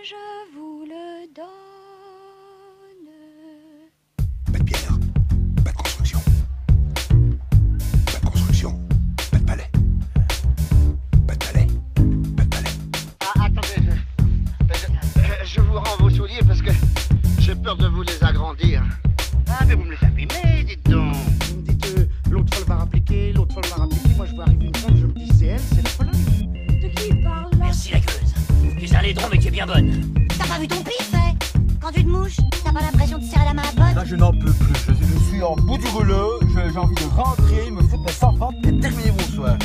je vous le donne. Pas de pierre, pas de construction. Pas de construction, pas de palais. Pas de palais, pas de palais. Ah, attendez, je vous rends vos souliers parce que j'ai peur de vous les agrandir. Ah, mais vous me les abîmez, dites donc. Vous me dites, l'autre folle va rappliquer, l'autre folle va rappliquer. Moi, je vois arriver une femme, je me dis, c'est elle, c'est la Pologne. De qui il parle là? Merci la gueuse. Tu es un laidron mais tu es bien bonne. T'as pas vu ton pif, Quand tu te mouches, t'as pas l'impression de serrer la main à pote? Là, je n'en peux plus. Je suis en bout du rouleau. J'ai envie de rentrer, me foutre mes enfants et terminer mon soir.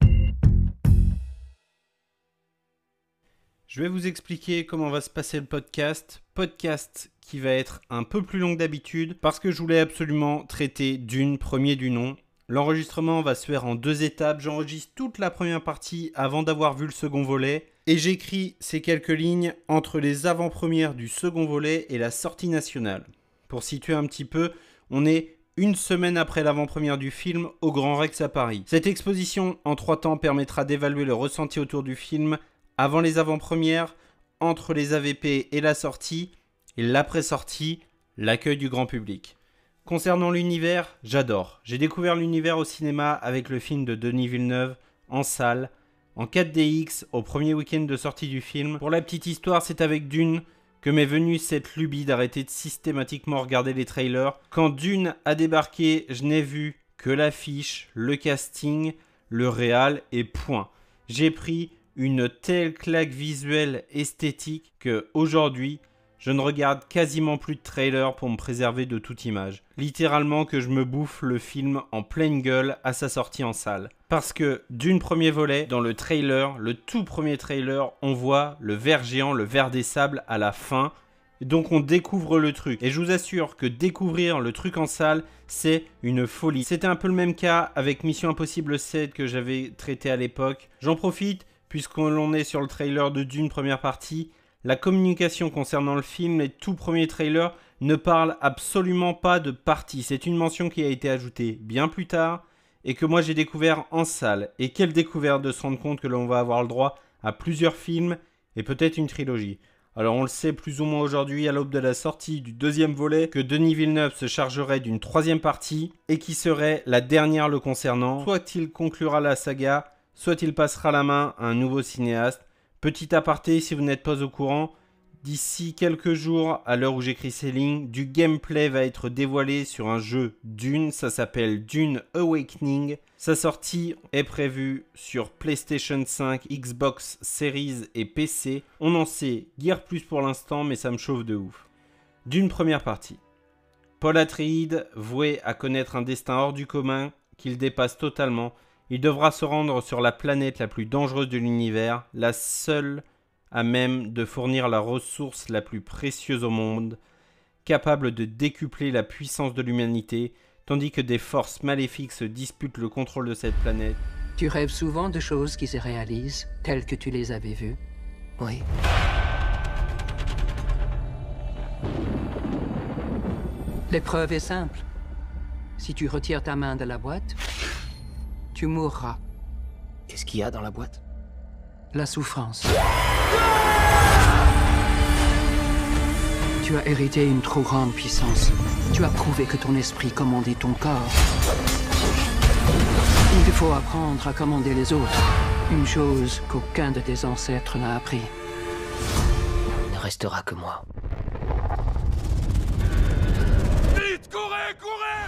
Je vais vous expliquer comment va se passer le podcast. Podcast qui va être un peu plus long que d'habitude parce que je voulais absolument traiter Dune, premier du nom. L'enregistrement va se faire en 2 étapes. J'enregistre toute la première partie avant d'avoir vu le second volet. Et j'écris ces quelques lignes entre les avant-premières du second volet et la sortie nationale. Pour situer un petit peu, on est une semaine après l'avant-première du film au Grand Rex à Paris. Cette exposition en 3 temps permettra d'évaluer le ressenti autour du film avant les avant-premières, entre les AVP et la sortie, et l'après-sortie, l'accueil du grand public. Concernant l'univers, j'adore. J'ai découvert l'univers au cinéma avec le film de Denis Villeneuve, en salle, en 4DX, au premier week-end de sortie du film. Pour la petite histoire, c'est avec Dune que m'est venue cette lubie d'arrêter de systématiquement regarder les trailers. Quand Dune a débarqué, je n'ai vu que l'affiche, le casting, le réal et point. J'ai pris une telle claque visuelle esthétique que aujourd'hui, je ne regarde quasiment plus de trailers pour me préserver de toute image. Littéralement que je me bouffe le film en pleine gueule à sa sortie en salle. Parce que Dune premier volet, dans le trailer, le tout premier trailer, on voit le ver géant, le ver des sables à la fin. Donc on découvre le truc. Et je vous assure que découvrir le truc en salle, c'est une folie. C'était un peu le même cas avec Mission Impossible 7 que j'avais traité à l'époque. J'en profite, puisqu'on est sur le trailer de Dune première partie. La communication concernant le film, les tout premiers trailers, ne parlent absolument pas de partie. C'est une mention qui a été ajoutée bien plus tard et que moi j'ai découvert en salle. Et quelle découverte de se rendre compte que l'on va avoir le droit à plusieurs films et peut-être une trilogie. Alors on le sait plus ou moins aujourd'hui à l'aube de la sortie du 2e volet que Denis Villeneuve se chargerait d'une 3e partie et qui serait la dernière le concernant. Soit il conclura la saga, soit il passera la main à un nouveau cinéaste. Petit aparté, si vous n'êtes pas au courant, d'ici quelques jours, à l'heure où j'écris ces lignes, du gameplay va être dévoilé sur un jeu Dune, ça s'appelle Dune Awakening. Sa sortie est prévue sur PlayStation 5, Xbox Series et PC. On n'en sait guère plus pour l'instant, mais ça me chauffe de ouf. Dune première partie. Paul Atreides, voué à connaître un destin hors du commun, qu'il dépasse totalement, il devra se rendre sur la planète la plus dangereuse de l'univers, la seule à même de fournir la ressource la plus précieuse au monde, capable de décupler la puissance de l'humanité, tandis que des forces maléfiques se disputent le contrôle de cette planète. Tu rêves souvent de choses qui se réalisent, telles que tu les avais vues. Oui. L'épreuve est simple. Si tu retires ta main de la boîte, tu mourras. Qu'est-ce qu'il y a dans la boîte? La souffrance. Tu as hérité une trop grande puissance. Tu as prouvé que ton esprit commandait ton corps. Il te faut apprendre à commander les autres. Une chose qu'aucun de tes ancêtres n'a appris. Il ne restera que moi. Vite, courez, courez!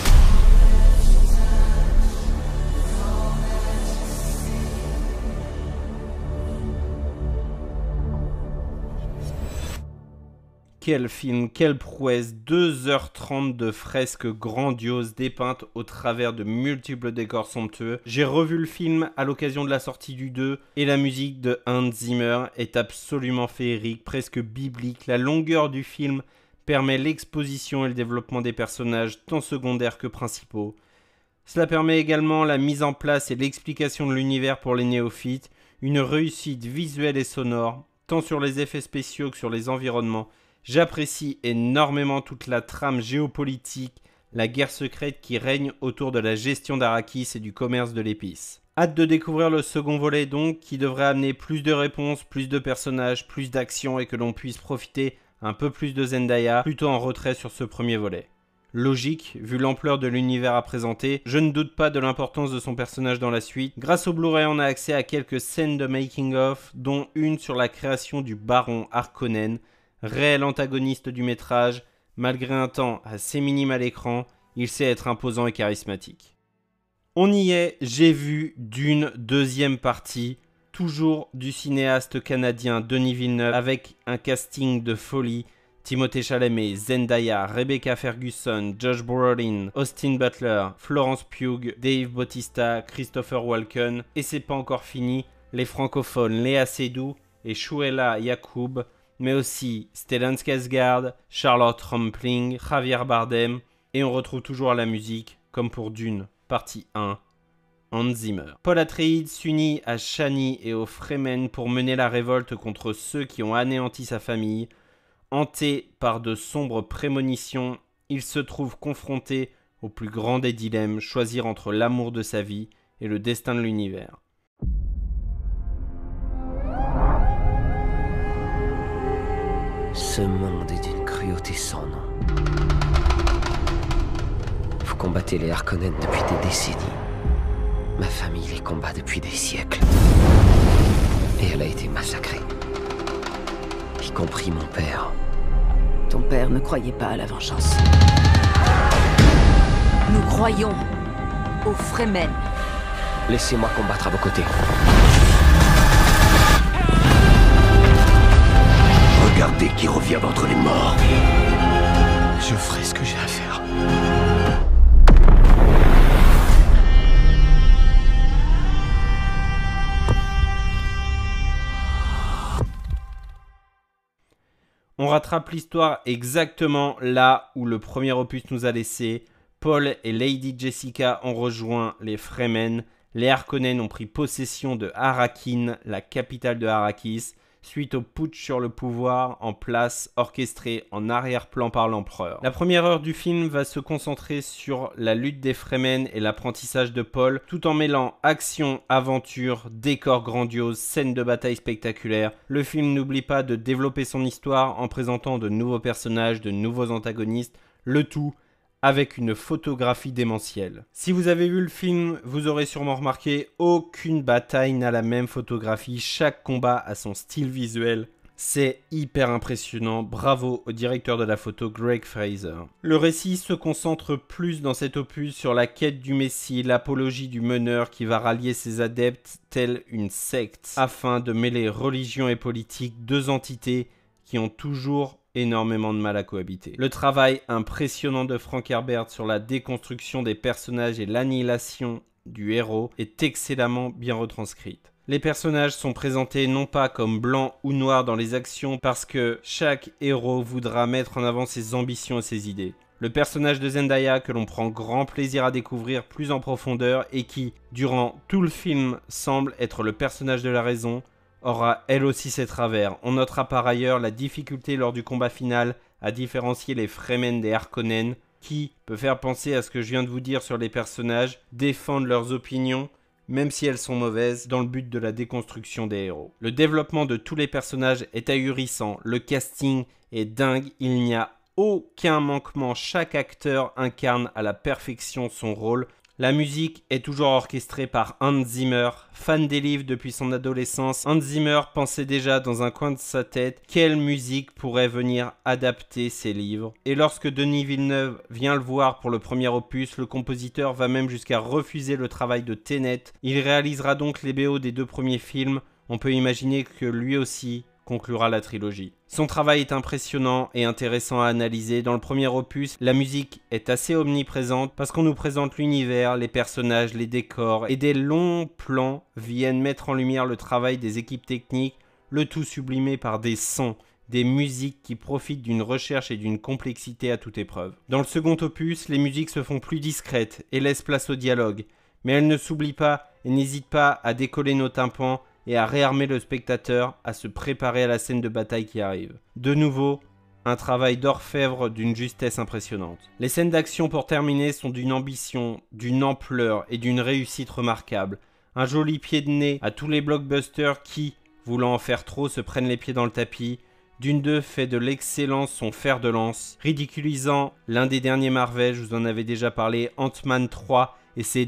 Quel film, quelle prouesse, 2h30 de fresques grandioses dépeintes au travers de multiples décors somptueux. J'ai revu le film à l'occasion de la sortie du 2 et la musique de Hans Zimmer est absolument féerique, presque biblique. La longueur du film permet l'exposition et le développement des personnages tant secondaires que principaux. Cela permet également la mise en place et l'explication de l'univers pour les néophytes, une réussite visuelle et sonore, tant sur les effets spéciaux que sur les environnements. J'apprécie énormément toute la trame géopolitique, la guerre secrète qui règne autour de la gestion d'Arrakis et du commerce de l'épice. Hâte de découvrir le second volet donc, qui devrait amener plus de réponses, plus de personnages, plus d'action et que l'on puisse profiter un peu plus de Zendaya, plutôt en retrait sur ce premier volet. Logique, vu l'ampleur de l'univers à présenter, je ne doute pas de l'importance de son personnage dans la suite. Grâce au Blu-ray, on a accès à quelques scènes de making-of, dont une sur la création du Baron Harkonnen, réel antagoniste du métrage. Malgré un temps assez minime à l'écran, il sait être imposant et charismatique. On y est, j'ai vu Dune deuxième partie, toujours du cinéaste canadien Denis Villeneuve, avec un casting de folie. Timothée Chalamet, Zendaya, Rebecca Ferguson, Josh Brolin, Austin Butler, Florence Pugh, Dave Bautista, Christopher Walken, et c'est pas encore fini, les francophones Léa Seydoux et Shuela Yacoub, mais aussi Stellan Skarsgård, Charlotte Rampling, Javier Bardem, et on retrouve toujours la musique, comme pour Dune, partie 1, Hans Zimmer. Paul Atreides s'unit à Chani et aux Fremen pour mener la révolte contre ceux qui ont anéanti sa famille. Hanté par de sombres prémonitions, il se trouve confronté au plus grand des dilemmes, choisir entre l'amour de sa vie et le destin de l'univers. Ce monde est d'une cruauté sans nom. Vous combattez les Harkonnen depuis des décennies. Ma famille les combat depuis des siècles. Et elle a été massacrée. Y compris mon père. Ton père ne croyait pas à la vengeance. Nous croyons aux Fremen. Laissez-moi combattre à vos côtés. Regardez qui revient d'entre les morts. Je ferai ce que j'ai à faire. On rattrape l'histoire exactement là où le premier opus nous a laissé. Paul et Lady Jessica ont rejoint les Fremen. Les Harkonnen ont pris possession de Arrakeen, la capitale de Arrakis, suite au putsch sur le pouvoir en place orchestré en arrière-plan par l'empereur. La première heure du film va se concentrer sur la lutte des Fremen et l'apprentissage de Paul, tout en mêlant action, aventure, décors grandioses, scènes de bataille spectaculaires. Le film n'oublie pas de développer son histoire en présentant de nouveaux personnages, de nouveaux antagonistes, le tout avec une photographie démentielle. Si vous avez vu le film, vous aurez sûrement remarqué, aucune bataille n'a la même photographie, chaque combat a son style visuel. C'est hyper impressionnant, bravo au directeur de la photo Greg Fraser. Le récit se concentre plus dans cet opus sur la quête du Messie, l'apologie du meneur qui va rallier ses adeptes telle une secte, afin de mêler religion et politique, deux entités qui ont toujours énormément de mal à cohabiter. Le travail impressionnant de Frank Herbert sur la déconstruction des personnages et l'annihilation du héros est excellemment bien retranscrite. Les personnages sont présentés non pas comme blancs ou noirs dans les actions parce que chaque héros voudra mettre en avant ses ambitions et ses idées. Le personnage de Zendaya que l'on prend grand plaisir à découvrir plus en profondeur et qui, durant tout le film, semble être le personnage de la raison, aura elle aussi ses travers. On notera par ailleurs la difficulté lors du combat final à différencier les Fremen des Harkonnen, qui peut faire penser à ce que je viens de vous dire sur les personnages, défendent leurs opinions, même si elles sont mauvaises, dans le but de la déconstruction des héros. Le développement de tous les personnages est ahurissant, le casting est dingue, il n'y a aucun manquement, chaque acteur incarne à la perfection son rôle. La musique est toujours orchestrée par Hans Zimmer. Fan des livres depuis son adolescence, Hans Zimmer pensait déjà dans un coin de sa tête quelle musique pourrait venir adapter ses livres. Et lorsque Denis Villeneuve vient le voir pour le premier opus, le compositeur va même jusqu'à refuser le travail de Tenet. Il réalisera donc les BO des deux premiers films. On peut imaginer que lui aussi conclura la trilogie. Son travail est impressionnant et intéressant à analyser. Dans le premier opus, la musique est assez omniprésente parce qu'on nous présente l'univers, les personnages, les décors et des longs plans viennent mettre en lumière le travail des équipes techniques, le tout sublimé par des sons, des musiques qui profitent d'une recherche et d'une complexité à toute épreuve. Dans le second opus, les musiques se font plus discrètes et laissent place au dialogue, mais elles ne s'oublient pas et n'hésitent pas à décoller nos tympans et à réarmer le spectateur à se préparer à la scène de bataille qui arrive. De nouveau, un travail d'orfèvre d'une justesse impressionnante. Les scènes d'action pour terminer sont d'une ambition, d'une ampleur et d'une réussite remarquable. Un joli pied de nez à tous les blockbusters qui, voulant en faire trop, se prennent les pieds dans le tapis. Dune 2 fait de l'excellence son fer de lance, ridiculisant l'un des derniers Marvel, je vous en avais déjà parlé, Ant-Man 3, et ses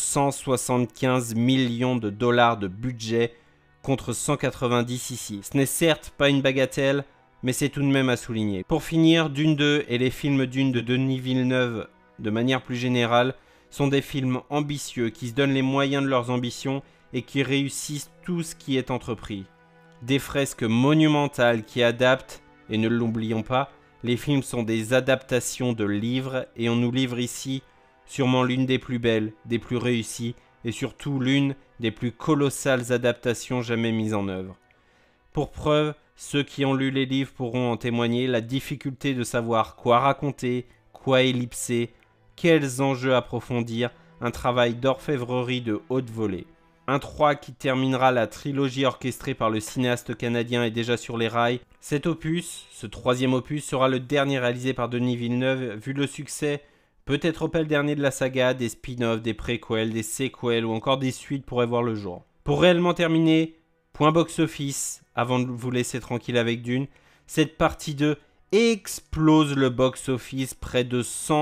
275 millions de dollars de budget contre 190 ici. Ce n'est certes pas une bagatelle, mais c'est tout de même à souligner. Pour finir, Dune 2 et les films Dune de Denis Villeneuve, de manière plus générale, sont des films ambitieux qui se donnent les moyens de leurs ambitions et qui réussissent tout ce qui est entrepris. Des fresques monumentales qui adaptent, et ne l'oublions pas, les films sont des adaptations de livres et on nous livre ici sûrement l'une des plus belles, des plus réussies et surtout l'une des plus colossales adaptations jamais mises en œuvre. Pour preuve, ceux qui ont lu les livres pourront en témoigner, la difficulté de savoir quoi raconter, quoi ellipser, quels enjeux approfondir, un travail d'orfèvrerie de haute volée. Un 3 qui terminera la trilogie orchestrée par le cinéaste canadien est déjà sur les rails. Cet opus, ce troisième opus, sera le dernier réalisé par Denis Villeneuve, vu le succès, peut-être pas le dernier de la saga, des spin-offs, des préquels, des sequels ou encore des suites pourraient voir le jour. Pour réellement terminer, point box-office, avant de vous laisser tranquille avec Dune, cette partie 2 explose le box-office, près de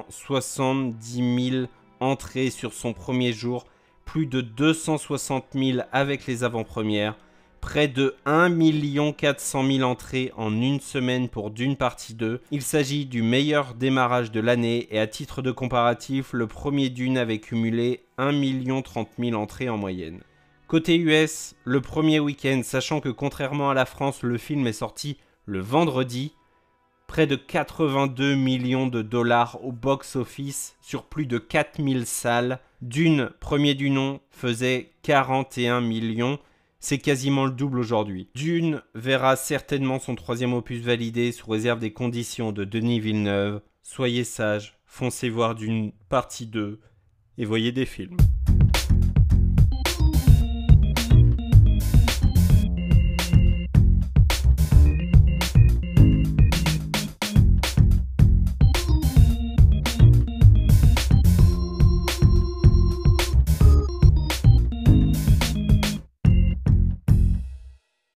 170 000 entrées sur son premier jour, plus de 260 000 avec les avant-premières, près de 1 400 000 entrées en une semaine pour Dune partie 2. Il s'agit du meilleur démarrage de l'année et à titre de comparatif, le premier Dune avait cumulé 1 30 000 entrées en moyenne. Côté US, le premier week-end, sachant que contrairement à la France, le film est sorti le vendredi, près de 82 millions de dollars au box-office sur plus de 4000 salles. Dune, premier du nom, faisait 41 millions. C'est quasiment le double aujourd'hui. Dune verra certainement son troisième opus validé sous réserve des conditions de Denis Villeneuve. Soyez sages, foncez voir Dune partie 2 et voyez des films.